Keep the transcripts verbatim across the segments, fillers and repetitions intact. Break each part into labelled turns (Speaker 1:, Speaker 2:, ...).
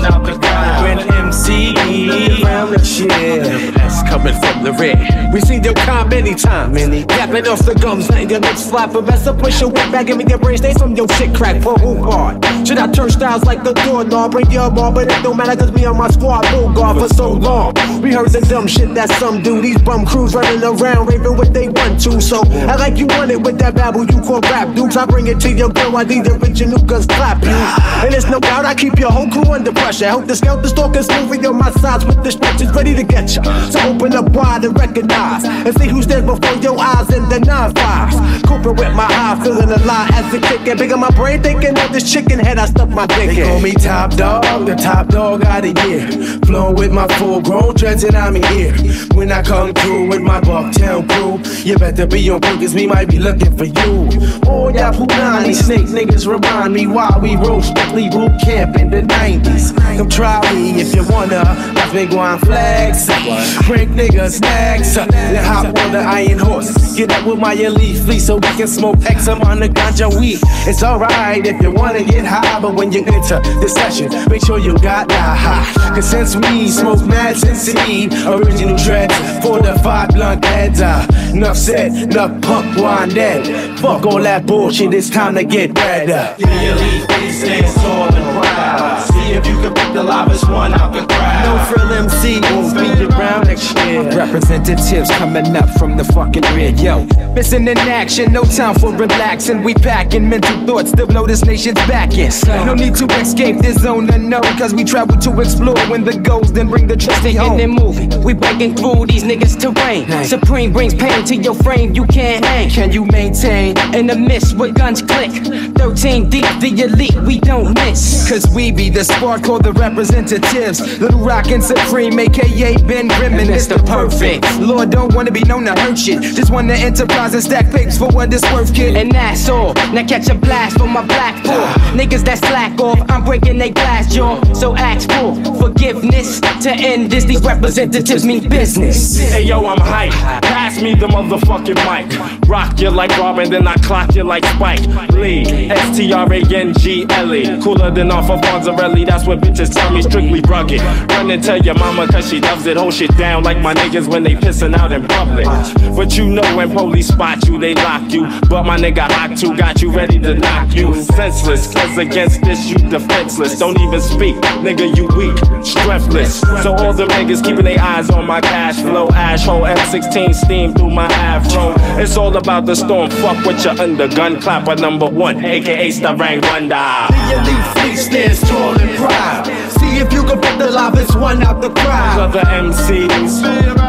Speaker 1: out the crowd.
Speaker 2: When M C around the shit, that's coming from the rear. We seen your calm anytime, many dapping off the gums, letting your lips flap. But best to push your weight back and make your brain stay from your shit crack. For who hard? Should I turn styles like the doorknob? Bring your ball, but it don't matter cause me and my squad bull guard for so long. We heard the dumb shit that some do. These bum crews running around raving what they want to. So I like you want it with that babble you call rap dudes. I bring it to your girl, I need the original guns clap you. And there's no doubt I keep your whole crew under pressure. Help the scout, the stalkers moving on my sides with the stretches ready to get ya. So open up wide and recognize and see who's there before your eyes in the nine fives. Cooper with my eye, feeling alive as a kick. And big on my brain thinking of this chicken head I stuck my dick in.
Speaker 3: They call me top dog, the top dog out of here. Flowing with my full grown dreads and I'm here. When I come through with my Bucktown crew, you better be on point cause we might be looking for you. Oh yeah, Punani snake niggas remind me why we roll strictly boot camp in the nineties. Come try me if you wanna, watch me go on flex. Break niggas snacks, then hop on the iron horse. Get up with my elite fleet so we can smoke X I'm on the ganja weed. It's alright if you wanna get high, but when you enter the session, make sure you got that high. Cause since we smoke mad since seed, original dreads for the five blunt heads. Uh, enough said, enough punk wine dead. Fuck all that bullshit, it's time to get red. Uh.
Speaker 1: The elite fleet stands tall and proud. See if you can pick the livest one out the crowd.
Speaker 2: No frill M Cs, be around next year.
Speaker 4: Representatives coming up from the fucking rear. Yo, missing in action, no time for relaxing. We packing mental thoughts to blow this nation's back in. No need to escape this zone unknown, cause we travel to explore. When the goals then bring the trusty home.
Speaker 5: And moving, we breaking through these niggas terrain.
Speaker 4: Hey.
Speaker 5: Supreme brings pain to your frame, you can't hang.
Speaker 4: Can you maintain?
Speaker 5: In the mist where guns click, thirteen deep, the elite, we don't miss.
Speaker 4: Cause we be the spark called the representatives. Little Rock and Supreme, aka Ben Grimm, and it's the perfect. Lord don't wanna be known to hurt shit, just wanna enterprise and stack papes for what it's worth, kid.
Speaker 5: And that's all, now catch a blast from my black pool. Niggas that slack off, I'm breaking they glass jaw. So ask for forgiveness to end this, these representatives mean business.
Speaker 1: Hey yo, I'm hype. Pass me the motherfucking mic. Rock you like Robin, then I clock you like Spike Lee. S T R A N G L E. Cooler than off of Fonzarelli, that's what bitches tell me, strictly rugged. Run and tell your mama cause she loves it. Hold shit down like my niggas when they pissing out in public. But you know when police spot you, they lock you. But my nigga hot too, got you ready to knock you senseless. Cause against this you defenseless. Don't even speak, nigga you weak, strengthless. So all the niggas keeping their eyes on my cash flow. Asshole M sixteen steam through my afro. It's all about the storm, fuck with your undergun. Clapper number one, aka Starang Wonder.
Speaker 3: The elite fleet stands tall and proud. See if you can put the livest one out the crowd.
Speaker 1: Other M Cs.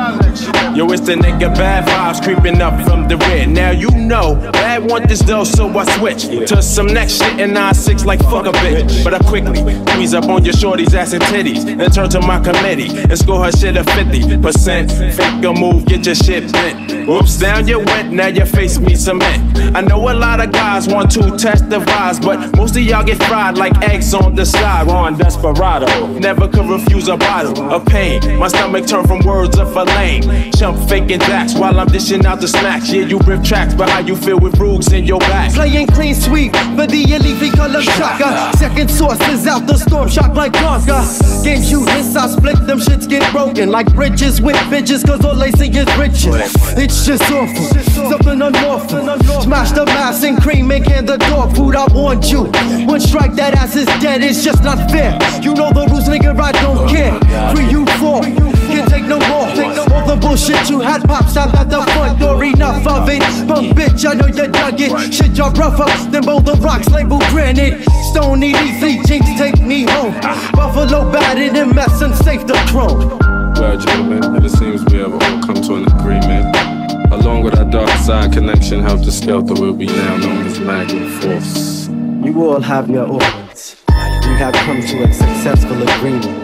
Speaker 3: Yo, it's the nigga bad vibes creeping up from the rear. Now you know, bad want this though, so I switch to some next shit in nine six like fuck a bitch. But I quickly squeeze up on your shorty's ass and titties, then turn to my committee and score her shit a fifty percent. Fake a move, get your shit bent. Oops, down you went, now your face meets cement. I know a lot of guys want to test the vibes, but most of y'all get fried like eggs on the side.
Speaker 1: Ron Desperado.
Speaker 3: Never could refuse a bottle of pain. My stomach turned from words of a lane. Chump faking jacks while I'm dishing out the smacks. Yeah, you rip tracks, but how you feel with rugs in your back?
Speaker 6: Playing clean sweep, but the elite we call them shaka. Second source is out the storm, shock like Blanca. Games you hiss, I split them shits get broken like bridges with bitches, cause all they see is riches. It's just awful, something unlawful. Smash the mass and cream, make hand the dog food, I warned you. One strike, that ass is dead, it's just not fair. You know the rules, nigga, I don't care. Three, you four, can't take no more. All the bullshit you had pops out at the front door, enough of it. Punk bitch, I know you dug it. Shit, y'all rougher than both the rocks label granite. Stone E D C, jinx, take me home. Buffalo batted and mess and safe the throne.
Speaker 7: Well, gentlemen, it seems we have all come to an agreement. Along with our dark side connection, help the Skelter will be now known as Magnum Force.
Speaker 6: You all have your orders. We have come to a successful agreement.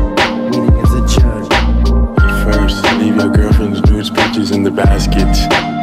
Speaker 6: Meaning is adjourned.
Speaker 7: First, leave your girlfriend's nude pictures in the basket.